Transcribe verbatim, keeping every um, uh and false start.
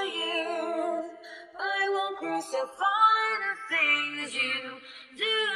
you. I won't crucify the things you do.